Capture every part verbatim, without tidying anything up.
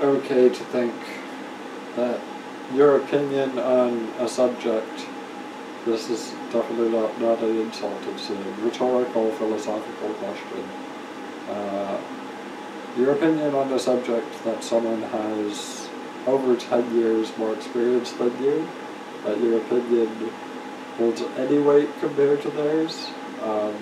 okay to think that your opinion on a subject, this is definitely not, not an insult, it's a rhetorical, philosophical question. Uh, your opinion on a subject that someone has over ten years more experience than you, that your opinion holds any weight compared to theirs. Um,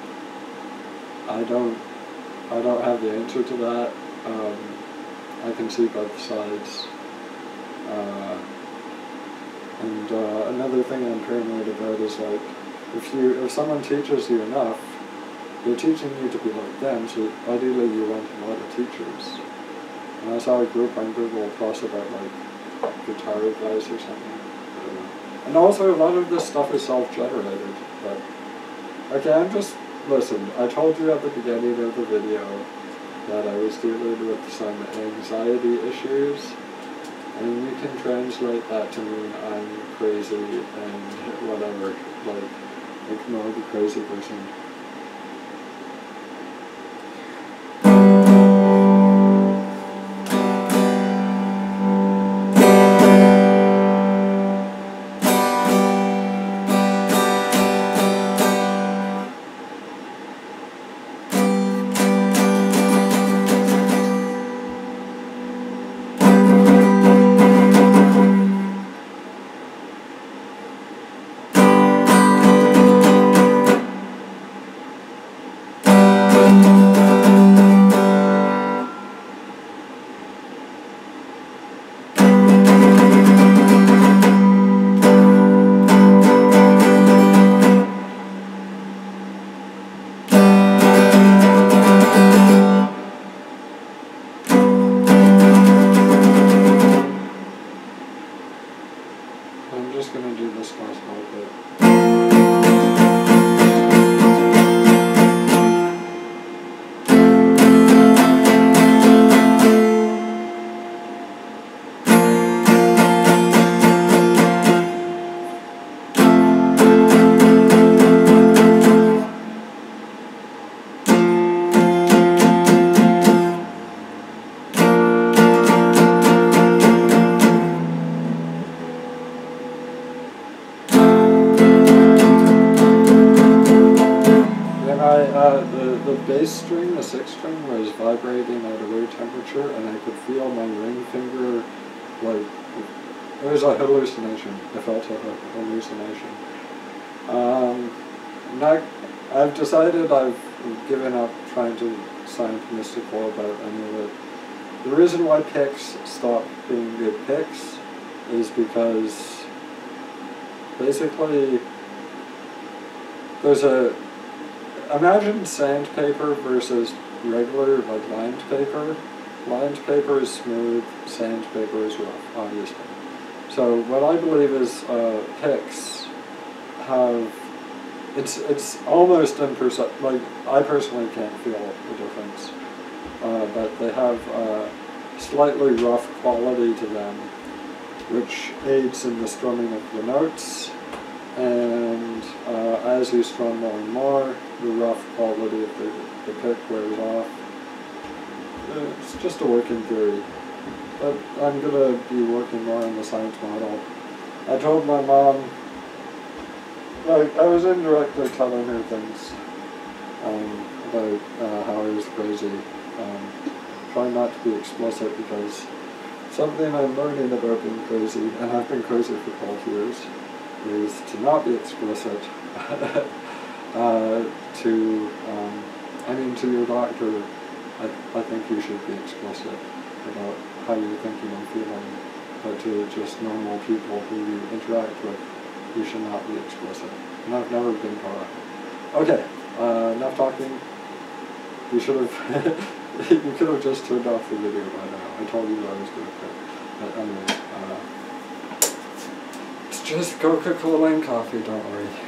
I don't, I don't have the answer to that. Um, I can see both sides. Uh, and uh, another thing I'm paranoid about is like, if you, if someone teaches you enough, they're teaching you to be like them. So ideally, you want a lot of teachers. And I saw a group on Google Plus about like guitar advice or something. And also, a lot of this stuff is self-generated. But okay, I'm just listen. I told you at the beginning of the video that I was dealing with some anxiety issues, and you can translate that to mean I'm crazy and whatever. Like, ignore the crazy person. I'm just going to do this last little bit. Uh, the, the bass string, the sixth string, was vibrating at a weird temperature, and I could feel my ring finger, like, it was a hallucination. I felt a hallucination. Um, now, I've decided I've given up trying to sound mystical about any of it. The reason why picks stopped being good picks is because, basically, there's a imagine sandpaper versus regular, like, lined paper. Lined paper is smooth, sandpaper is rough, obviously. So what I believe is uh, picks have, it's it's almost imperceptible. Like, I personally can't feel the difference, uh, but they have a slightly rough quality to them, which aids in the strumming of the notes. And uh, as you strum more and more, the rough quality of the, the pick wears off. It's just a working theory. But I'm going to be working more on the science model. I told my mom, like, I was indirectly telling her things um, about uh, how I was crazy. Um, trying not to be explicit because something I'm learning about being crazy, and I've been crazy for twelve years, is to not be explicit. uh, to, um, I mean, to your doctor, I, I think you should be explicit about how you're thinking and feeling, but to just normal people who you interact with, you should not be explicit. And I've never been proactive. Okay, uh, enough talking. You should have, you could have just turned off the video by now. I told you I was going to quit. But anyway, uh, it's just Coca-Cola and coffee, don't worry.